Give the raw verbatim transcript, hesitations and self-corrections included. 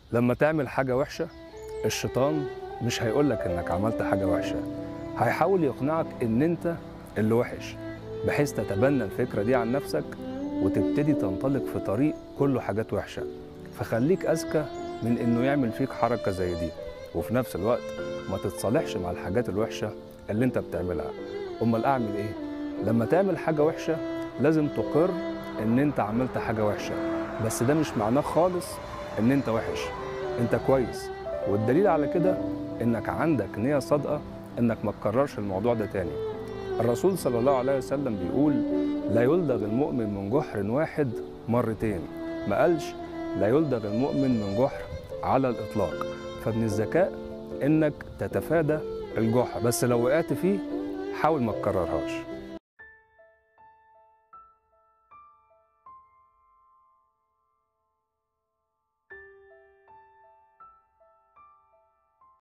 لما تعمل حاجة وحشة الشيطان مش هيقولك انك عملت حاجة وحشة، هيحاول يقنعك ان انت اللي وحش، بحيث تتبنى الفكرة دي عن نفسك وتبتدي تنطلق في طريق كله حاجات وحشة. فخليك أذكى من انه يعمل فيك حركة زي دي، وفي نفس الوقت ما تتصالحش مع الحاجات الوحشة اللي انت بتعملها. امال اعمل ايه؟ لما تعمل حاجة وحشة لازم تقر ان انت عملت حاجة وحشة، بس ده مش معناه خالص ان انت وحش، انت كويس. والدليل على كده انك عندك نية صادقة انك ما تكررش الموضوع ده تاني. الرسول صلى الله عليه وسلم بيقول لا يلدغ المؤمن من جحر واحد مرتين، ما قالش لا يلدغ المؤمن من جحر على الإطلاق. فمن الذكاء انك تتفادى الجحر، بس لو وقعت فيه حاول ما تكررهاش.